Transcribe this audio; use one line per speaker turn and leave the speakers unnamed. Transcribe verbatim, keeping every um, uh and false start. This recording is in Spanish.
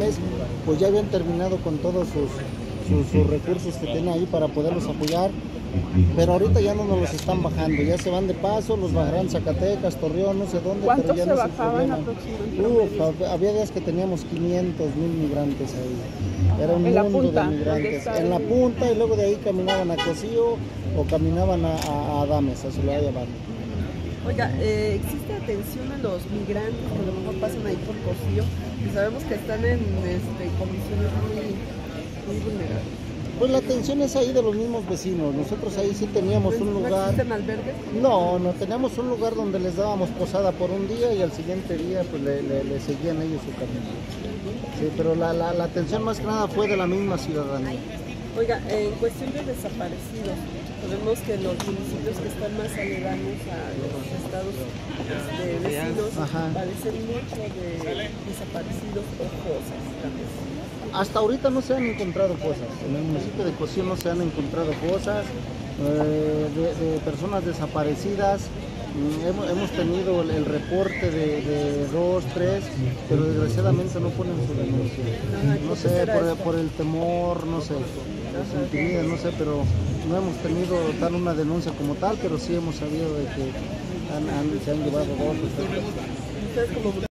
pues ya habían terminado con todos sus, sus, sus recursos que tienen ahí para poderlos apoyar, pero ahorita ya no nos los están bajando, ya se van de paso, los bajarán Zacatecas, Torreón, no sé dónde, pero ya
se
no es el
bajaban
problema. Uf, había días que teníamos quinientos mil migrantes ahí, era un
en
mundo
la punta,
de migrantes, en la punta, y luego de ahí caminaban a Cocío o caminaban a, a, a Adames, a Ciudad de Habana.
Oiga, eh, ¿existe atención a los migrantes que a lo mejor pasan ahí por Cocío? Y sabemos que están en este, condiciones muy, muy vulnerables.
Pues la atención es ahí de los mismos vecinos. Nosotros ahí sí teníamos un lugar.
¿No existen albergues?
No, no teníamos un lugar donde les dábamos posada por un día y al siguiente día pues le, le, le seguían ellos su camino. Sí, pero la, la, la atención más que nada fue de la misma ciudadanía.
Oiga, en cuestión de desaparecidos, sabemos que los municipios que están más aledaños a los estados este, vecinos
Ajá.
padecen mucho de desaparecidos o cosas también.
Hasta ahorita no se han encontrado cosas. En el municipio de Cocío no se han encontrado cosas eh, de, de personas desaparecidas. Hemos, hemos tenido el, el reporte de, de dos, tres, pero desgraciadamente no ponen su denuncia. No sé, por, por el temor, no sé, se intimidan, no sé, pero no hemos tenido tal una denuncia como tal, pero sí hemos sabido de que han, han, se han llevado dos o tres.